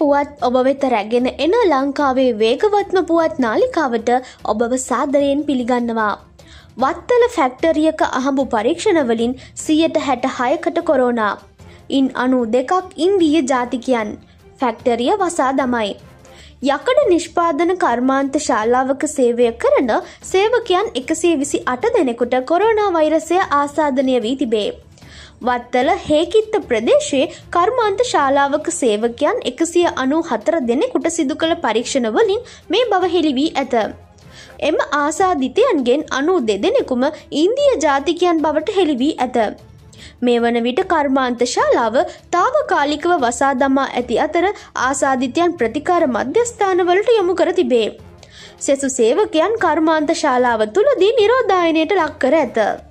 පුවත් ඔබ වෙත රැගෙන එන ලංකාවේ වේගවත්ම පුවත් නාලිකාවට ඔබව සාදරයෙන් පිළිගන්නවා. වත්තල ෆැක්ටරියක අහඹු පරීක්ෂණ වලින් 66%කට කොරෝනා. ඉන් 92ක් ඉන්දීය ජාතිකයන්. ෆැක්ටරිය වසා දමයි. යකඩ නිෂ්පාදන කර්මාන්ත ශාලාවක සේවය කරන සේවකයන් 128 දෙනෙකුට කොරෝනා වෛරසය ආසාදනය වී තිබේ. වත්තල හේකිත්ත ප්‍රදේශයේ කර්මාන්ත ශාලාවක සේවකයන් 194 දෙනෙකුට සිදු කළ පරීක්ෂණ වලින් මේ බව හෙළි වී ඇත. එම ආසාදිතයන්ගෙන් 92 දෙනෙකුම ඉන්දීය ජාතිකයන් බවට හෙළි වී ඇත. මේ වන විට කර්මාන්ත ශාලාව తాවකාලිකව වසා දමා ඇති අතර ආසාදිතයන් ප්‍රතිකාර මධ්‍යස්ථානවලට යොමු කර තිබේ. සෙසු සේවකයන් කර්මාන්ත ශාලාව තුලදී නිරෝධායනයට ලක් කර ඇත.